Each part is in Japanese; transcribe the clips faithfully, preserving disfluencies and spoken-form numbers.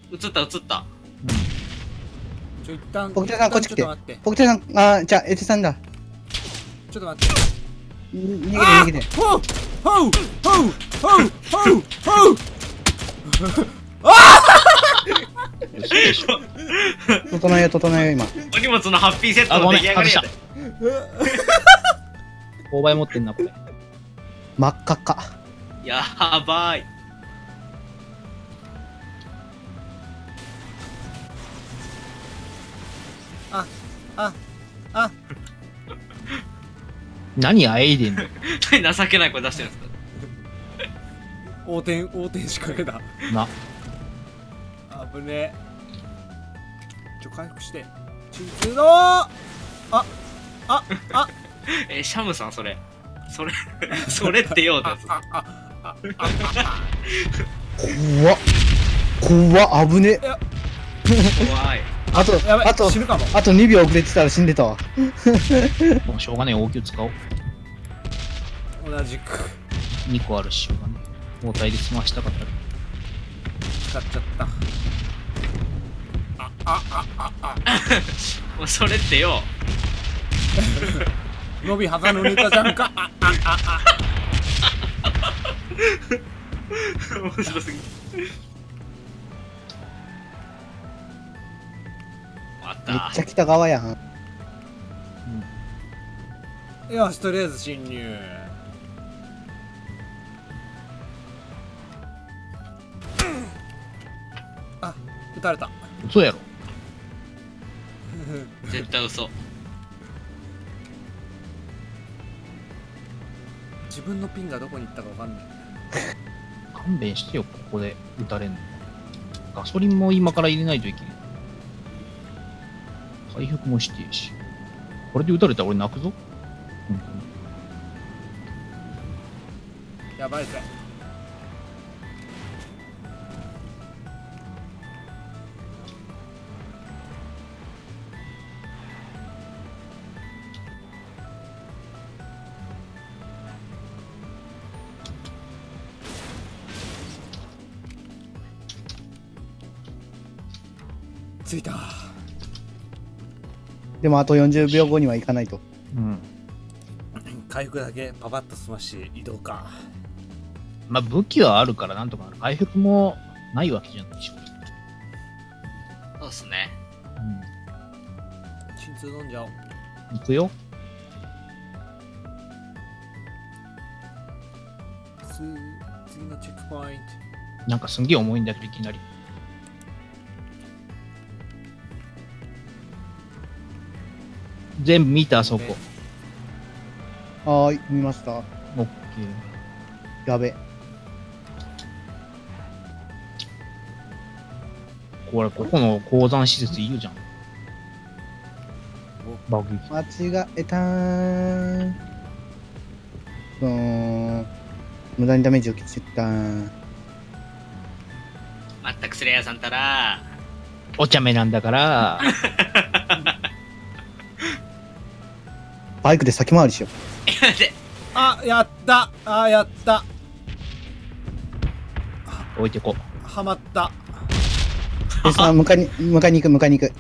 映った映った。 ちょ、一旦。 ポケテさん、こっち来て。ポケテさん、あ、じゃあ、エテさんだ。 ちょっと待って。 逃げて、逃げて。 ほうほうほうほうほうほう整えよ、整えよ、今。 お荷物のハッピーセットの出来上がりやで。 購買持ってんな、これ。 真っ赤っか。 やばい。 あ、あ、あ。 何あえいでんの。 何情けない声出してるんですか。 横転、横転仕掛けた。 な。 危ねえ。ちょ、回復して。鎮痛のあ、あ、あ。 え、シャムさん、それ。それ、それってようだ。 怖っ。怖っ、危ねえ。 怖い。 あと、あと、 死ぬかも。 あとにびょう遅れてたら死んでたわ。 もうしょうがねえ、応急使おう。 同じく。 にこあるし、しょうがねえ。包帯で済ましたかったら。 使っちゃった。あ、あ、あ、あ、あ。 もうそれってよ。 伸び肌のネタじゃんか。あ、あ、あ、あ。 面白すぎ。 めっちゃ北側やん。 うん、よし、とりあえず侵入。あ、撃たれた。 嘘やろ。 絶対嘘。 自分のピンがどこに行ったかわかんない。 勘弁してよ、ここで撃たれんの。ガソリンも今から入れないといけない。回復もしてえし。これで撃たれたら俺泣くぞ。本当に。 やばいぜ。着いた。 でもあとよんじゅうびょうごには行かないと。 うん。 回復だけパパッと済まして移動か。 まあ武器はあるからなんとかなる。回復もないわけじゃないし。 そうっすね。 うん。 鎮痛飲んじゃおう。 行くよ。 次のチェックポイント。 なんかすんげえ重いんだけどいきなり。全部見た、そこ。 はーい、見ました。 オッケー。 やべ。 これ、ここの鉱山施設いるじゃん。爆撃。 間違えたー。うーん。無駄にダメージを受けちゃったー。 まったくスレイヤーさんたら。 お茶目なんだから。 バイクで先回りしよう。 あ、やった。あ、やった。 置いてこ。 はまった。 えさ、迎えに、迎えに行く、迎えに行く。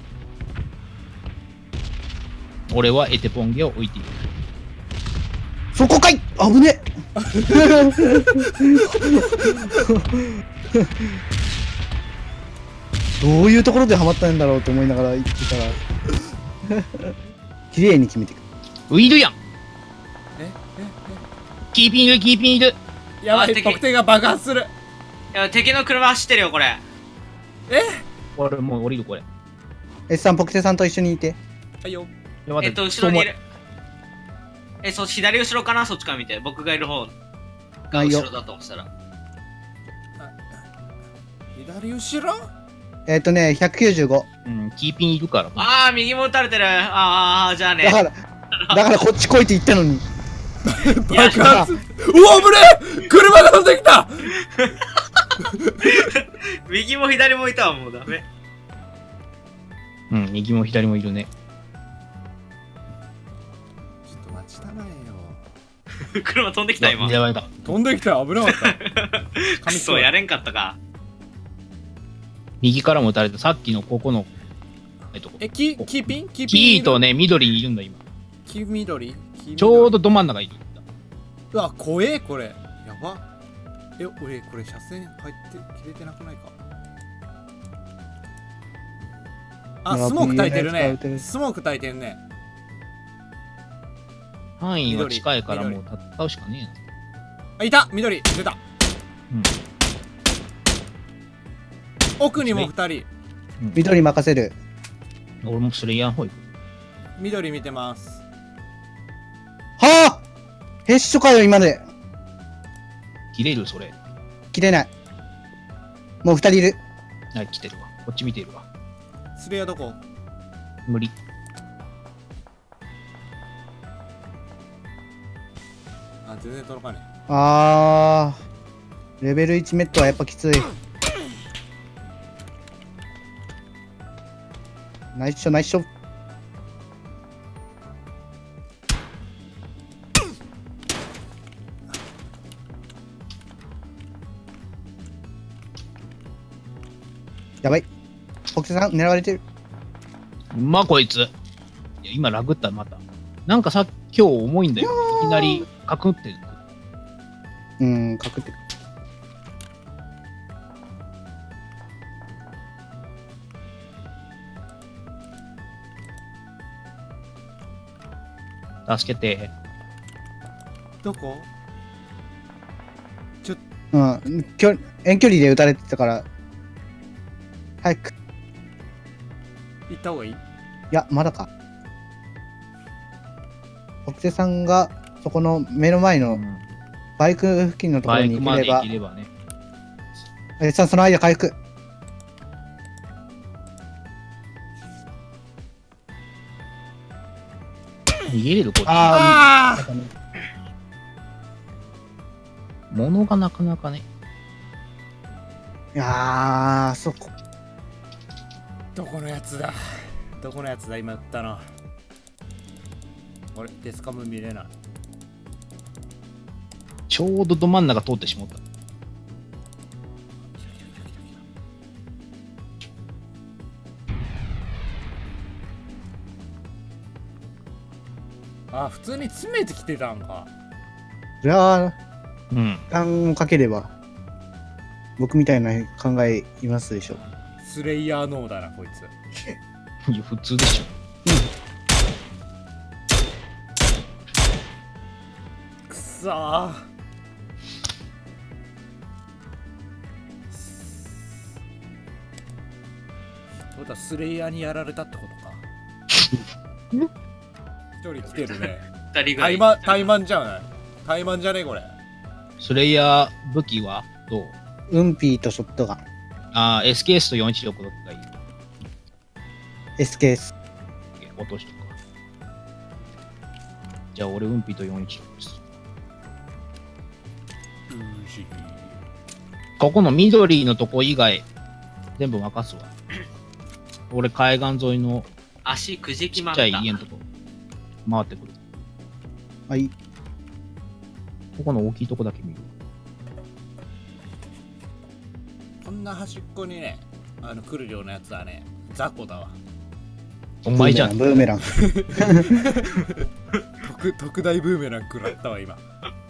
俺はエテポンゲを置いている。 そこかい。危ね。どういうところでハマったんだろうと思いながら行ってたら綺麗に決めていく。 ウイルやん。 えええキーピングキーピング。 やばい、得点が爆発する。 いや、敵の車走ってるよ、これ。 え俺もう降りる、これ。 S さん、ポクテさんと一緒にいて。 はいよ。 えっと、後ろにいる。え、そう、左後ろかな、そっちから見て。僕がいる方が後ろだと思ったら。 左後ろえっとね、ひゃくきゅうじゅうご。 うん、キーピンいるから。 ああ、右も撃たれてる。ああ、じゃあね。 だから、だからこっち来いって言ったのに。 爆発。うわ、危ねえ。車が飛んできた。 右も左もいたわ、もうダメ。 うん、右も左もいるね。 ちょっと待ちたまえよ。 車飛んできた、今。 やばいだ。 飛んできた。危なかった。 くそ、やれんかったか。 右からも撃たれた、さっきのここの、えっと、 え、キキーピンキーピンキーとね、緑にいるんだ、今。 黄緑黄緑ちょうどど真ん中にいる。 うわ、怖え、これ。やば。え、俺、これ車線入って、切れてなくないか。あ、スモーク焚いてるね。スモーク焚いてるね。 範囲は近いからもう戦うしかねあ、いた緑出た。 うん。 奥にもふたり。 緑任せる。 えな。俺もスレイヤーの方行く。 緑見てます。 はあヘッショかよ、今で。 切れるそれ。 切れない。もう二人いる。 はい、来てるわ。こっち見てるわ。 スレイヤーどこ？ 無理。 あ、全然届かねあー。レベルいちメットはやっぱきつい。ナイスショナイスショ。やばい。北斗さん狙われてる。 うまこいつ。いや、今ラグったまた。なんかさ、今日重いんだよ。いきなりカクってる。 うーん、かくってる。 助けて。 どこ？ちょっうん、きょ遠距離で撃たれてたから。早く。 行った方がいい？ いや、まだか。北斗さんがそこの目の前のバイク付近のところバイクまでに行ければ。 行ければね。 え、さあ、その間回復。 逃げれるこっち。 ああ物がなかなかね。 ー。いやー、そこ。 どこのやつだ？どこのやつだ今撃ったの。俺デスカム見れない。 ちょうどど真ん中通ってしまった。 あ、普通に詰めてきてたんか。 それは、 うん。 時間をかければ、僕みたいな考えいますでしょう。 スレイヤーノーだなこいつ。 いや、普通でしょ。 くそー。そうだ、スレイヤーにやられたってことか。一人来てるね。 二人がタイマン、タイマンじゃない。タイマンじゃねこれ。 スレイヤー武器はどう？ ウンピーとショットガン。 あー、エスケーエス とよんいちろくどっちがいい？ エスケーエス。 落としとくか。じゃあ俺、運ピとよんいちろくです。 うしここの緑のとこ以外、全部任すわ。俺、海岸沿いの足くじきまっ。 ちったちゃい家のとこ、回ってくる。 はい。 ここの大きいとこだけ見る。 こんな端っこにね、あの来るようなやつはね、雑魚だわ。 お前じゃん。 ブーメラン。 特特大ブーメラン食らったわ今。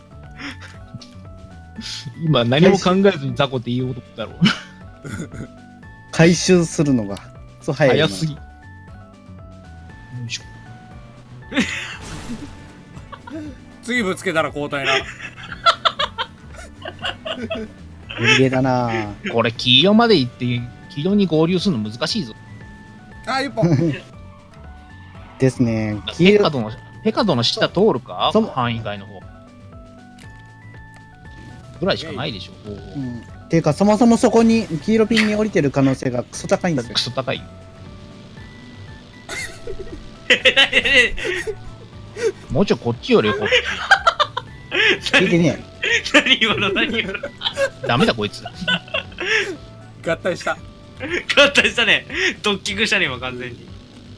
今、何も考えずに雑魚って言おうと思ったろ。 回収するのが、そう早いな。 早すぎ。よいしょ。 次ぶつけたら交代な。 無理ゲーだなぁ。 これ、黄色まで行って、黄色に合流するの難しいぞ。 あ、一本。 ですね。 ペカドの、ペカドの下通るかそ範囲外の方。ぐらいしかないでしょ。 うん。ていうか、そもそもそこに黄色ピンに降りてる可能性がクソ高いんですよク。ソ高いよ。もうちょいこっちよりこっち。 聞いてね何今の何今のダメだこいつ。 合体した。 合体したね。ドッキングしたね今完全に。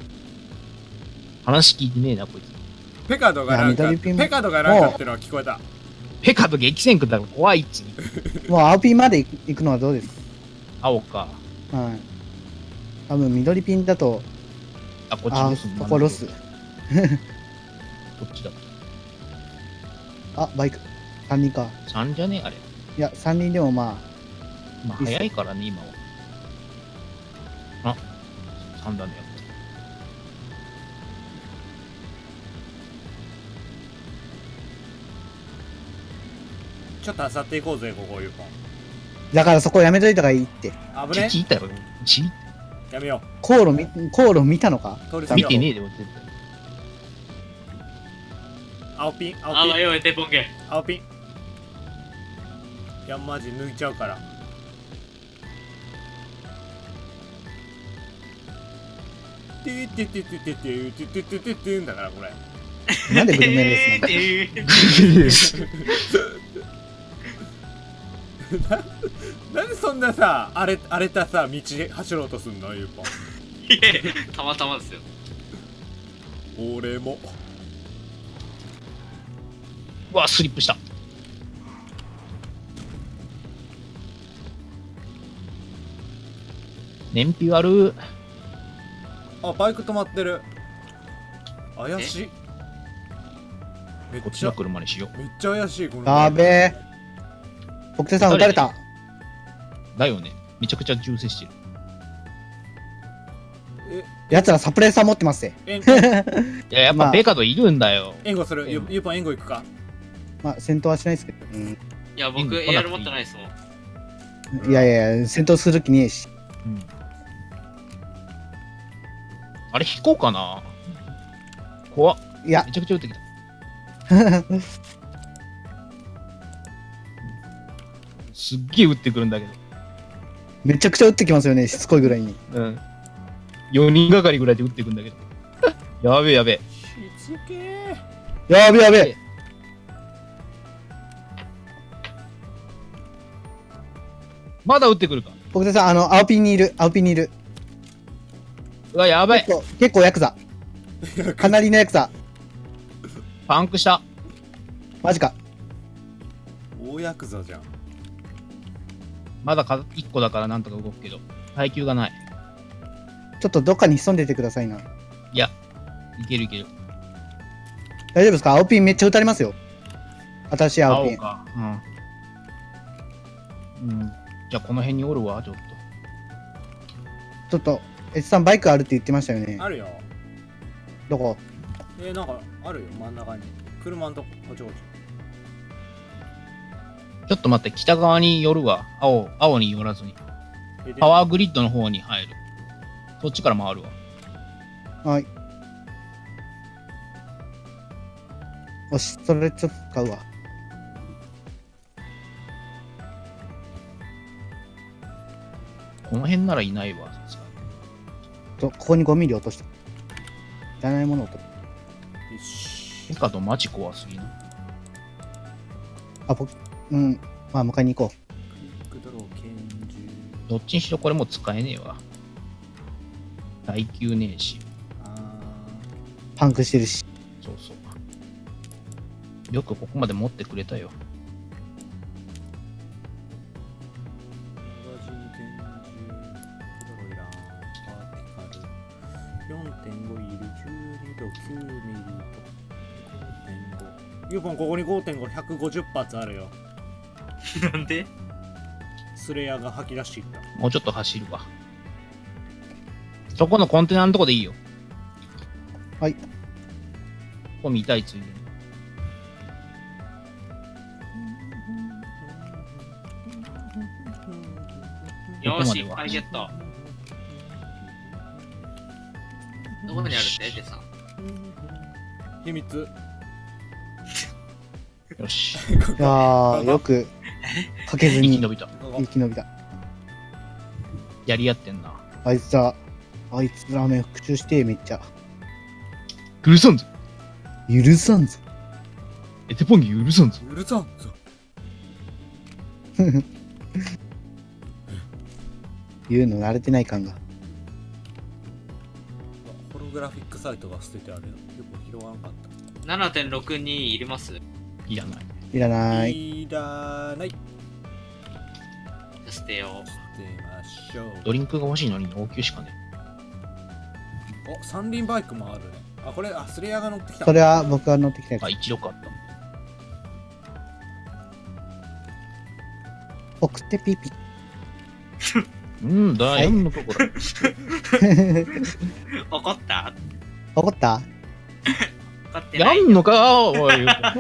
話聞いてねえなこいつ。 ペカドがなんか、 いや緑ピンペカドがなんかってのは聞こえた。 ペカと激戦区だから怖いっつう。 もう青ピンまで行くのはどうですか？ 青か。 はい。多分緑ピンだと、 あ、こっちあロス。 そこロス。 こっちだ。 あ、バイク。さんにんか。 さんじゃねあれ。 いや、さんにんでもままあ、早いからね、今は。あ、さんだね。 ちょっと漁っていこうぜ、ここ、ユーポン。 あ、だからそこやめといた方がいいって。 危ねち。聞いたよ。ちやめよ航路み、航路見たのかう。通り過ぎよう。 見てねえで、俺絶対。 青ピン、 あ、 青ピン、 まあ、よい、テポンゲ。 青ピン。いや、マジ抜いちゃうから。てーてーてーてーてーてーてーてーてーてーてーんだから、これ。 なんでブルメレスなんだ。 ななんでそんなさ、荒れ荒れたさ、道走ろうとすんの、ユーポン。 いやいやたまたまですよ。 俺も。 うわ、スリップした。燃費悪。 あ、バイク止まってる。怪しい。めっちゃこっちの、車にしよう。 めっちゃ怪しい、この。 やべえ。僕手さん撃たれた。 だよね。めちゃくちゃ銃声してる。 え、 奴らサプレッサー持ってますぜ。 えん、 いや、やっまあぱベカドいるんだよ。 援護する。 えユユーポン援護行くか。 まあ、戦闘はしないですけど。うん。 いや、僕、 うんエーアール 持ってないですもん。 いやいやいや、戦闘する気ねえし。 うん。あれ、引こうかな。怖っ。 いや、 めちゃくちゃ撃ってきた。すっげえ撃ってくるんだけど。 めちゃくちゃ撃ってきますよね、しつこいぐらいに。 うん。よにんがかりぐらいで撃ってくんだけど。やべえやべえ。 しつけー。 やべやべ。 まだ撃ってくるか。 僕手さん、あの、青ピンにいる、青ピンにいる。 うわ、やばい結。構、結構ヤクザ。かなりのヤクザ。 パンクした。 マジか。 大ヤクザじゃん。 まだかいっこだからなんとか動くけど。耐久がない。 ちょっとどっかに潜んでてくださいな。 いや、いけるいける。 大丈夫ですか？青ピンめっちゃ撃たれますよ。新しい青ピン。 青か。うん。うん。じゃあこの辺におるわ、ちょっと。 ちょっと、エスさんバイクあるって言ってましたよね。 あるよ。 どこ？ えー、なんか、あるよ、真ん中に。車のとこ、こっちこっち。 ちょっと待って、北側に寄るわ。青、青に寄らずに。 えでパワーグリッドの方に入る。そっちから回るわ。 はい。よし、それちょっと買うわ。 この辺ならいないわ。さすがにと、ここにごミリ落とした。いらないものを落とよし。 ペカとマジ怖すぎな。 あ、僕、うん。まあ、迎えに行こクイックドロー、拳銃。 どっちにしろこれもう使えねえわ。耐久ねえし。 あう。パンクしてるし。 そうそう。よくここまで持ってくれたよ。 ー。マガジン、拳銃。クドローいらん。パーティカル。よんてんごいる。じゅうにど、きゅうミリと。ごてんご。ユーポン、ここに ごてんご、ひゃくごじゅっ発あるよ。 なんでスレアが吐き出していった。 もうちょっと走るわ。そこのコンテナのとこでいいよ。 はい。 ここ見たいついでに。 よーし、いここまではっぱいゲット。どこにあるってテさん。 秘密。 よし。 いやー、よく、かけずに生き延びた。 生き延びた。 やり合ってんな。 あいつら、あいつラーメン復讐してめっちゃ。 許さんぞ。 許さんぞ。 エテポンギ許さんぞ。 許さんぞ。 言うの慣れてない感が。 ホログラフィックサイトが捨ててあるよ。よく拾わんかっななてんろくに いりますいらない。 いらた。 ない。 いらない。 捨てよう。 ましょう。 ドリンクが欲しいのに応急しかね。 お、三輪バイクもあるね。あ、これ、あ、スレイヤーが乗ってきた。 それは僕が乗ってきたやつあ、。一力あった。 送ってピーピうんだ、 はいやんのか、これ。 ー。 怒った怒った怒ってない。 やんのか、おい。待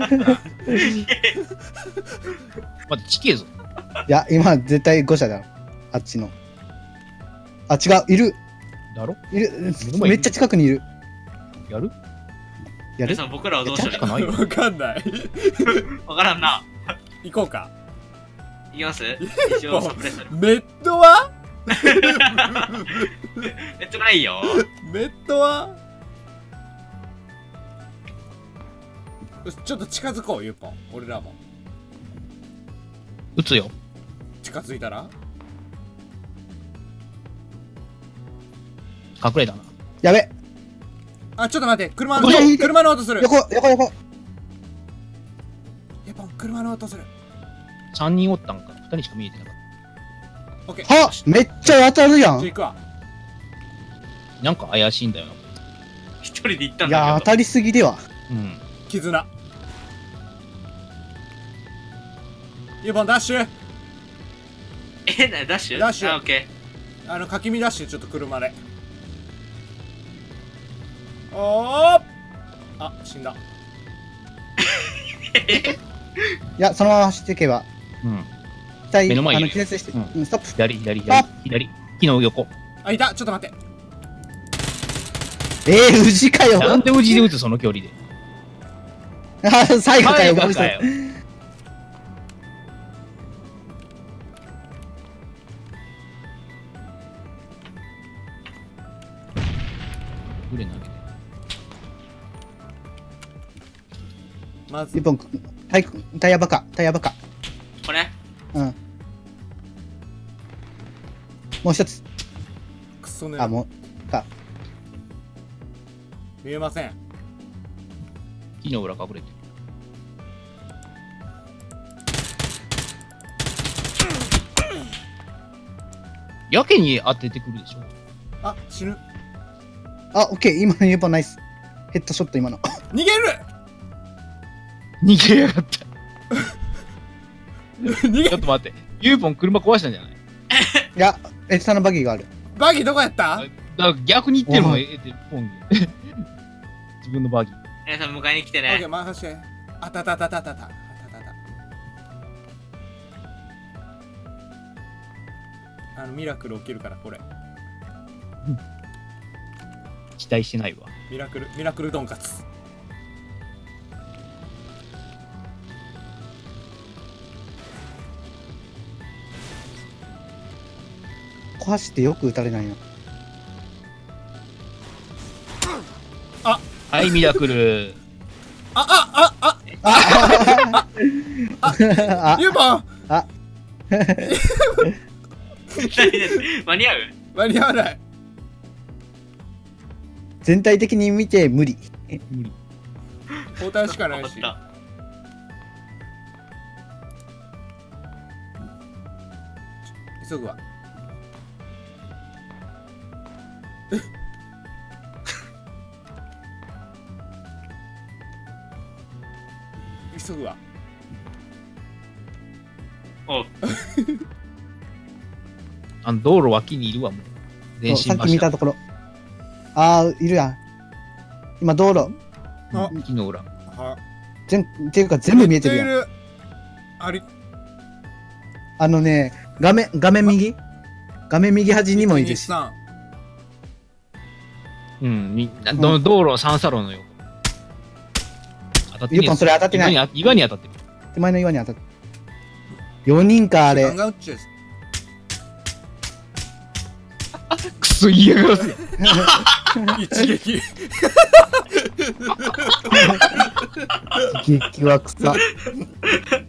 って、ちけえぞ。 いや、今絶対誤射だよ。あっちの。あ、違う、いる。 だろいる。 もいるめっちゃ近くにいる。 やるやる皆さん、僕らはどうしたらいいしかないよ。 わかんない。 わからんな。 行こうか。 いきます一応サプレッソに。 メットはえっとないよ。 メットはよしちょっと近づこう、ユーポン。俺らも。 撃つよ。 近づいたら隠れたな。 やべ。 あ、ちょっと待って。車のこれ車の音する。 横、横、横。 ユーポン、車の音する。 さんにんおったんか。ふたりしか見えてなかっオッケー。 はめっちゃ当たるやん。 じゃあ行くわ。 た。なんか怪しいんだよな。 一人で行ったんいや、 だけど。 当たりすぎでは。 うん。 絆。ユーポン、ダッシュ。 え、なダッシュダッシュあ、オッケあの、かきみダッシュ、ちょっと車で。おーあ、死んだ。 いや、そのまま走っていけば。 うん。 期待、あの、 目の前にいる気絶して、 うんうん、ストップ。 左、左、 あ左、左。木の横。 あ、いた。ちょっと待って。 えー、宇治かよ。 なんで無事で撃つ、その距離で。 あ、最後かよ、ごめんなさい。 かよ。グレ投げて。 まず一、本、タイタイヤバカ、タイヤバカ。 ー。これうん。もう一つ。 クソね。 あ、もう、か。 見えません。 木の裏隠れてる。やけに当ててくるでしょ。 あ、死ぬ。 あ、オッケー、今のユーポンナイス。ヘッドショット、今の。 逃げる逃げやがった。 逃げちょっと待って。ユーポン車壊したんじゃない？ いや、エツさんのバギーがある。 バギーどこやっただから逆に言ってるもん、えって、ポン自分のバギー。 皆さん迎えに来てオッケー、 ね。 任して。あたたたたたた。あたたた。あの、ミラクル起きるから、これ。 期待してないわ。 ミラクル、ミラクルドンカツ。 こう走ってよく撃たれないな。 はい、ミラクル。 あ、あ、あ、あ、 あ、 ユーポンあ、 何々間に合う間に合わない。 全体的に見て無理。 無理。 交代しかないし。 わかっ急ぐわ。急ぐわ。 たおうあの、道路脇にいるわ、もう。電そうさっ信柱。 き見たところ。あー、いるやん。今、道路。 あ木の裏。 は全、っていうか全部見えてるやん。 る。あり、 あのね、画面、画面右画面右端にもいるし。 さうん、みなど道路三叉路の横。当たってねえユーポンそれ当たってない岩に岩に当たってる。 手前の岩に当たって。よにんか、あん。 れガン。ガン打っちゃう。 くそ嫌がらせ。 一撃。 激は草。